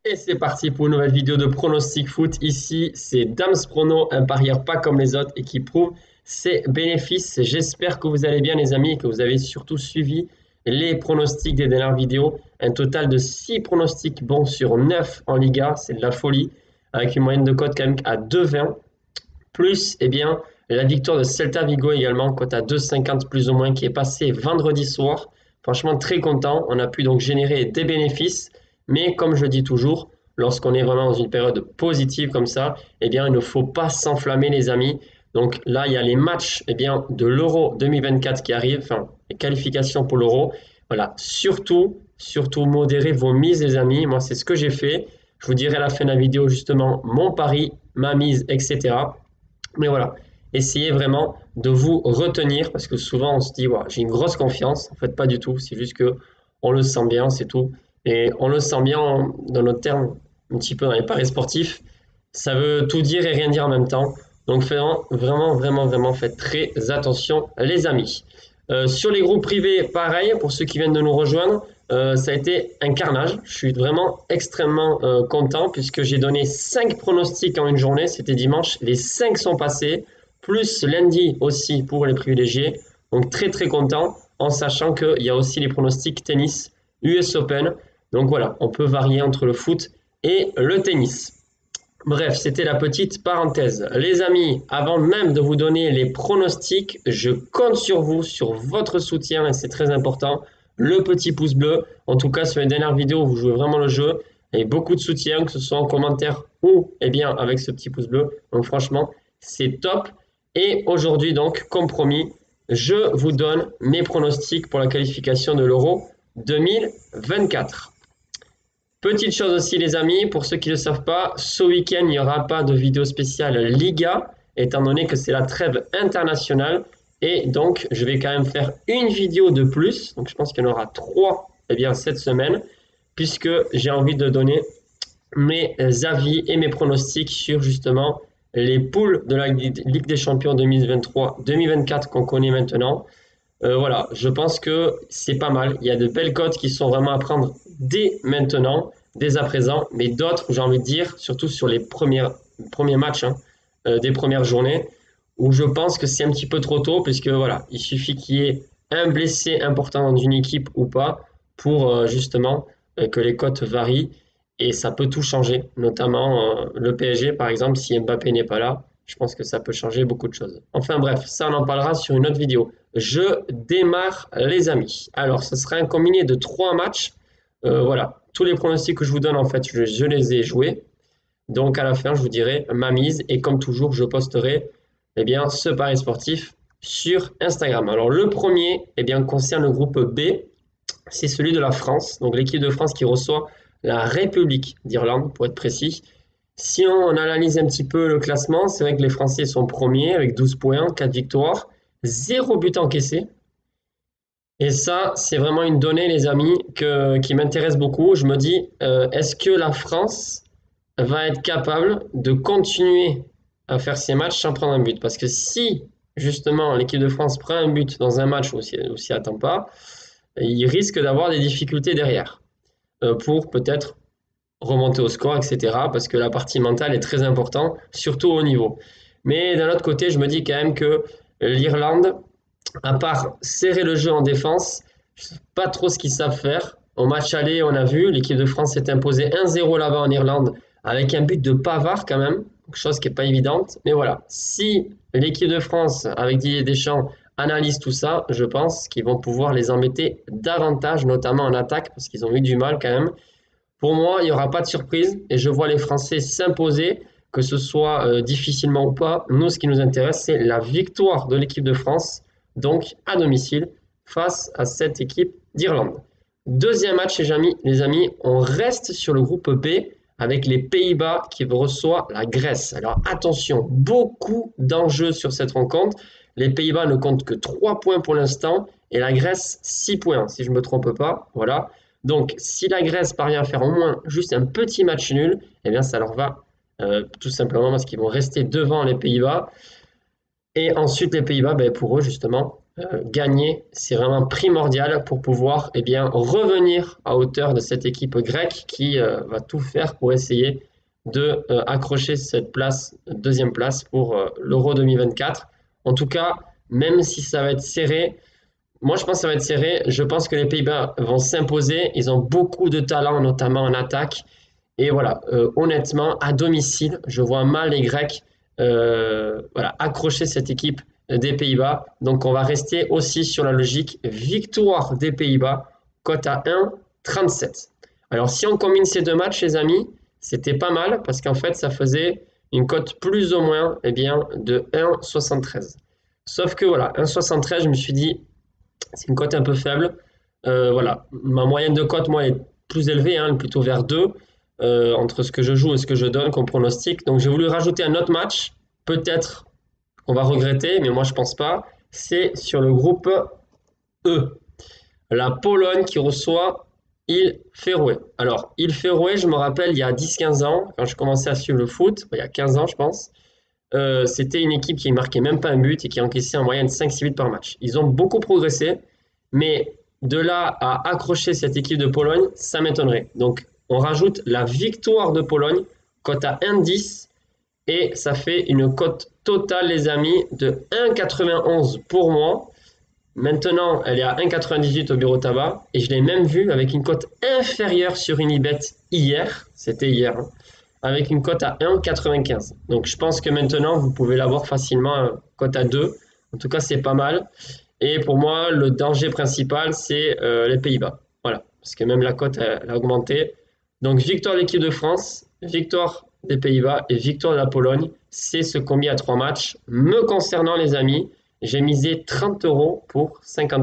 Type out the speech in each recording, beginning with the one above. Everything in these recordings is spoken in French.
Et c'est parti pour une nouvelle vidéo de pronostic foot. Ici, c'est Dams Prono, un parieur pas comme les autres et qui prouve ses bénéfices. J'espère que vous allez bien les amis et que vous avez surtout suivi les pronostics des dernières vidéos. Un total de 6 pronostics bons sur 9 en Liga, c'est de la folie. Avec une moyenne de cote quand même à 2,20. Plus, eh bien, la victoire de Celta Vigo également, cote à 2,50 plus ou moins, qui est passée vendredi soir. Franchement, très content. On a pu donc générer des bénéfices. Mais comme je dis toujours, lorsqu'on est vraiment dans une période positive comme ça, eh bien, il ne faut pas s'enflammer, les amis. Donc là, il y a les matchs de l'Euro 2024 qui arrivent, enfin, les qualifications pour l'Euro. Voilà, surtout modérez vos mises, les amis. Moi, c'est ce que j'ai fait. Je vous dirai à la fin de la vidéo, justement, mon pari, ma mise, etc. Mais voilà, essayez vraiment de vous retenir parce que souvent on se dit, ouais, j'ai une grosse confiance. En fait, pas du tout. C'est juste que on le sent bien, c'est tout. Et on le sent bien dans notre terme, un petit peu dans les paris sportifs. Ça veut tout dire et rien dire en même temps. Donc, vraiment, faites très attention, les amis. Sur les groupes privés, pareil, pour ceux qui viennent de nous rejoindre, ça a été un carnage. Je suis vraiment extrêmement content puisque j'ai donné 5 pronostics en une journée. C'était dimanche. Les 5 sont passés, plus lundi aussi pour les privilégiés. Donc très content en sachant qu'il y a aussi les pronostics tennis US Open. Donc voilà, on peut varier entre le foot et le tennis. Bref, c'était la petite parenthèse. Les amis, avant même de vous donner les pronostics, je compte sur vous, sur votre soutien, et c'est très important. Le petit pouce bleu. En tout cas, sur les dernières vidéos, vous jouez vraiment le jeu. Et beaucoup de soutien, que ce soit en commentaire ou avec ce petit pouce bleu. Donc franchement, c'est top. Et aujourd'hui, donc, comme promis, je vous donne mes pronostics pour la qualification de l'Euro 2024. Petite chose aussi les amis, pour ceux qui ne le savent pas, ce week-end il n'y aura pas de vidéo spéciale Liga, étant donné que c'est la trêve internationale. Et donc je vais quand même faire une vidéo de plus, donc je pense qu'il y en aura 3 cette semaine, puisque j'ai envie de donner mes avis et mes pronostics sur justement les poules de la Ligue des Champions 2023-2024 qu'on connaît maintenant. Voilà, je pense que c'est pas mal. Il y a de belles cotes qui sont vraiment à prendre dès maintenant, dès à présent, mais d'autres, j'ai envie de dire, surtout sur les premiers matchs des premières journées, où je pense que c'est un petit peu trop tôt, puisque voilà, il suffit qu'il y ait un blessé important dans une équipe ou pas pour justement que les cotes varient, et ça peut tout changer, notamment le PSG par exemple, si Mbappé n'est pas là, je pense que ça peut changer beaucoup de choses. Enfin bref, ça on en parlera sur une autre vidéo. Je démarre les amis. Alors, ce sera un combiné de 3 matchs. Voilà, tous les pronostics que je vous donne, en fait, je les ai joués. Donc, à la fin, je vous dirai ma mise. Et comme toujours, je posterai ce pari sportif sur Instagram. Alors, le premier concerne le groupe B. C'est celui de la France. Donc, l'équipe de France qui reçoit la République d'Irlande, pour être précis. Si on analyse un petit peu le classement, c'est vrai que les Français sont premiers avec 12 points, 4 victoires. 0 but encaissé. Et ça, c'est vraiment une donnée, les amis, qui m'intéresse beaucoup. Je me dis, est-ce que la France va être capable de continuer à faire ses matchs sans prendre un but? Parce que si, justement, l'équipe de France prend un but dans un match où on s'y attend pas, il risque d'avoir des difficultés derrière pour peut-être remonter au score, etc. Parce que la partie mentale est très importante, surtout au niveau. Mais d'un autre côté, je me dis quand même que l'Irlande, à part serrer le jeu en défense, je ne sais pas trop ce qu'ils savent faire. Au match aller, on a vu, l'équipe de France s'est imposée 1-0 là-bas en Irlande, avec un but de Pavard quand même, chose qui n'est pas évidente. Mais voilà, si l'équipe de France, avec Didier Deschamps, analyse tout ça, je pense qu'ils vont pouvoir les embêter davantage, notamment en attaque, parce qu'ils ont eu du mal quand même. Pour moi, il n'y aura pas de surprise et je vois les Français s'imposer, que ce soit difficilement ou pas. Nous, ce qui nous intéresse, c'est la victoire de l'équipe de France, donc à domicile, face à cette équipe d'Irlande. Deuxième match, les amis, on reste sur le groupe B avec les Pays-Bas qui reçoit la Grèce. Alors attention, beaucoup d'enjeux sur cette rencontre. Les Pays-Bas ne comptent que 3 points pour l'instant et la Grèce 6 points, si je ne me trompe pas. Voilà. Donc, si la Grèce parvient à faire au moins juste un petit match nul, ça leur va tout simplement parce qu'ils vont rester devant les Pays-Bas. Et ensuite, les Pays-Bas, pour eux, justement, gagner, c'est vraiment primordial pour pouvoir eh bien, revenir à hauteur de cette équipe grecque qui va tout faire pour essayer de accrocher cette place, deuxième place pour l'Euro 2024. En tout cas, même si ça va être serré, moi je pense que ça va être serré. Je pense que les Pays-Bas vont s'imposer. Ils ont beaucoup de talent, notamment en attaque. Et voilà, honnêtement, à domicile, je vois mal les Grecs voilà, accrocher cette équipe des Pays-Bas. Donc on va rester aussi sur la logique victoire des Pays-Bas, cote à 1,37. Alors si on combine ces deux matchs, les amis, c'était pas mal parce qu'en fait ça faisait une cote plus ou moins eh bien, de 1,73. Sauf que voilà, 1,73, je me suis dit, c'est une cote un peu faible. Voilà, ma moyenne de cote, moi, est plus élevée, hein, plutôt vers 2, entre ce que je joue et ce que je donne comme pronostic. Donc j'ai voulu rajouter un autre match, peut-être on va regretter, mais moi je pense pas. C'est sur le groupe E. La Pologne qui reçoit Il Féroé. Alors, Il Féroé, je me rappelle, il y a 10-15 ans, quand je commençais à suivre le foot, il y a 15 ans je pense, c'était une équipe qui ne marquait même pas un but et qui encaissait en moyenne 5-6 buts par match. Ils ont beaucoup progressé, mais de là à accrocher cette équipe de Pologne, ça m'étonnerait. Donc, on rajoute la victoire de Pologne, cote à 1,10, et ça fait une cote totale, les amis, de 1,91 pour moi. Maintenant, elle est à 1,98 au bureau tabac, et je l'ai même vue avec une cote inférieure sur Unibet hier, c'était hier, hein, avec une cote à 1,95. Donc je pense que maintenant, vous pouvez l'avoir facilement cote à 2. En tout cas, c'est pas mal. Et pour moi, le danger principal, c'est les Pays-Bas. Voilà, parce que même la cote elle a augmenté. Donc victoire de l'équipe de France, victoire des Pays-Bas et victoire de la Pologne. C'est ce combi à 3 matchs. Me concernant, les amis, j'ai misé 30 euros pour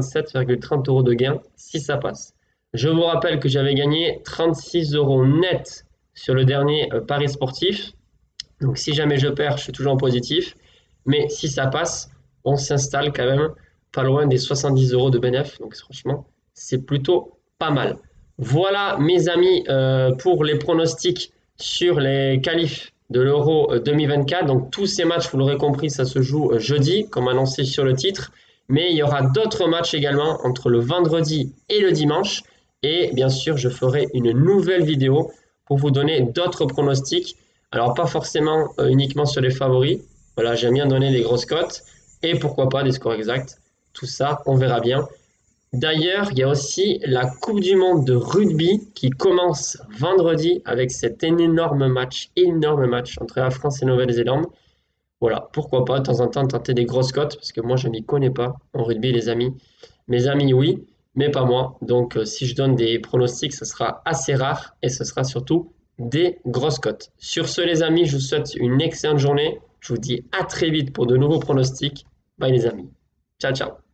57,30 euros de gain si ça passe. Je vous rappelle que j'avais gagné 36 euros net sur le dernier pari sportif. Donc si jamais je perds, je suis toujours en positif. Mais si ça passe, on s'installe quand même pas loin des 70 euros de bénéfice. Donc franchement, c'est plutôt pas mal. Voilà mes amis pour les pronostics sur les qualifs de l'Euro 2024. Donc tous ces matchs, vous l'aurez compris, ça se joue jeudi, comme annoncé sur le titre. Mais il y aura d'autres matchs également entre le vendredi et le dimanche. Et bien sûr, je ferai une nouvelle vidéo pour vous donner d'autres pronostics. Alors, pas forcément uniquement sur les favoris. Voilà, j'aime bien donner des grosses cotes. Et pourquoi pas des scores exacts. Tout ça, on verra bien. D'ailleurs, il y a aussi la Coupe du Monde de rugby qui commence vendredi avec cet énorme match entre la France et Nouvelle-Zélande. Voilà, pourquoi pas de temps en temps tenter des grosses cotes, parce que moi je m'y connais pas en rugby, les amis. Mes amis, oui, mais pas moi. Donc si je donne des pronostics, ce sera assez rare et ce sera surtout des grosses cotes. Sur ce, les amis, je vous souhaite une excellente journée. Je vous dis à très vite pour de nouveaux pronostics. Bye les amis. Ciao, ciao.